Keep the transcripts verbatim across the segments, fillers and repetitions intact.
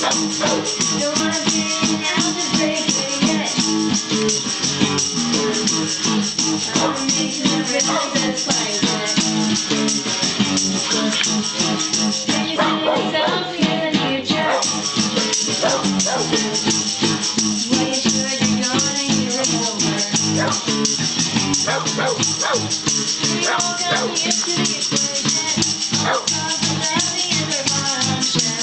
Don't wanna be now, just break it yet. I'm making it really just like that. Can you see yourself in the future? Well, you sure you're gonna hear it over. We all got used to the equation. All across the valley and the function.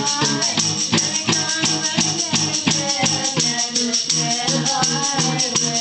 Bye.